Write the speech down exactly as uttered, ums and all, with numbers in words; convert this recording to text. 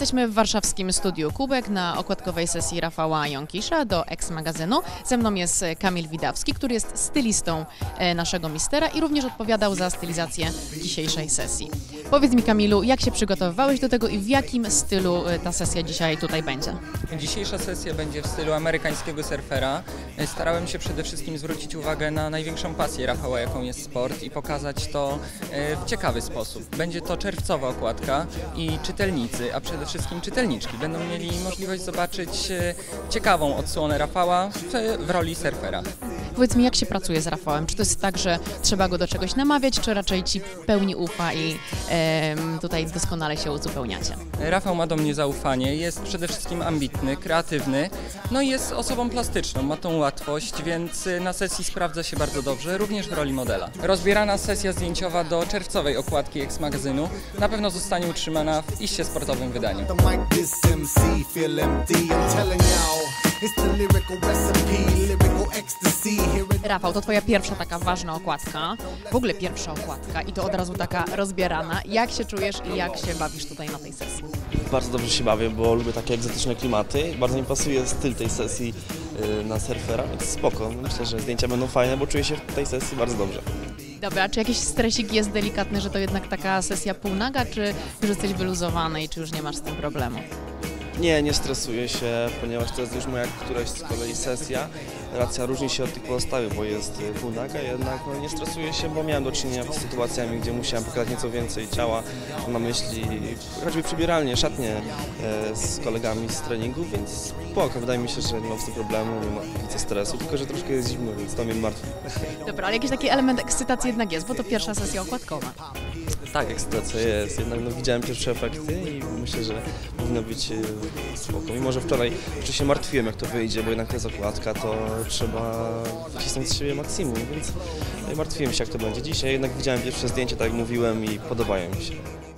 Jesteśmy w warszawskim studiu Kubek na okładkowej sesji Rafała Jąkisza do X magazynu. Ze mną jest Kamil Widawski, który jest stylistą naszego mistera i również odpowiadał za stylizację dzisiejszej sesji. Powiedz mi, Kamilu, jak się przygotowywałeś do tego i w jakim stylu ta sesja dzisiaj tutaj będzie? Dzisiejsza sesja będzie w stylu amerykańskiego surfera. Starałem się przede wszystkim zwrócić uwagę na największą pasję Rafała, jaką jest sport, i pokazać to w ciekawy sposób. Będzie to czerwcowa okładka i czytelnicy, a przede wszystkim czytelniczki będą mieli możliwość zobaczyć ciekawą odsłonę Rafała w, w roli surfera. Powiedz mi, jak się pracuje z Rafałem? Czy to jest tak, że trzeba go do czegoś namawiać, czy raczej Ci w pełni ufa i e, tutaj doskonale się uzupełniacie? Rafał ma do mnie zaufanie, jest przede wszystkim ambitny, kreatywny, no i jest osobą plastyczną, ma tą łatwość, więc na sesji sprawdza się bardzo dobrze, również w roli modela. Rozbierana sesja zdjęciowa do czerwcowej okładki X magazynu na pewno zostanie utrzymana w iście sportowym wydaniu. Rafał, to Twoja pierwsza taka ważna okładka, w ogóle pierwsza okładka i to od razu taka rozbierana. Jak się czujesz i jak się bawisz tutaj na tej sesji? Bardzo dobrze się bawię, bo lubię takie egzotyczne klimaty. Bardzo mi pasuje styl tej sesji na surfera, więc spoko. Myślę, że zdjęcia będą fajne, bo czuję się w tej sesji bardzo dobrze. Dobra, a czy jakiś stresik jest delikatny, że to jednak taka sesja półnaga, czy już jesteś wyluzowany i czy już nie masz z tym problemu? Nie, nie stresuję się, ponieważ to jest już moja któraś z kolei sesja. Racja różni się od tych pozostałych, bo jest półnaga, jednak no, nie stresuję się, bo miałem do czynienia z sytuacjami, gdzie musiałem pokazać nieco więcej ciała. Mam na myśli choćby przybieralnie, szatnie e, z kolegami z treningu, więc spoko, wydaje mi się, że nie mam z tym problemu, nie ma nic stresu, tylko że troszkę jest zimno, więc to mnie martwi. Dobra, ale jakiś taki element ekscytacji jednak jest, bo to pierwsza sesja okładkowa. Tak, ekscytacja jest, jednak no, widziałem pierwsze efekty i myślę, że powinno być e, spoko. Mimo że wczoraj jeszcze się martwiłem, jak to wyjdzie, bo jednak to jest okładka, to trzeba wycisnąć z siebie maksimum, więc martwiłem się, jak to będzie dzisiaj. Jednak widziałem pierwsze zdjęcie, tak jak mówiłem, i podobają mi się.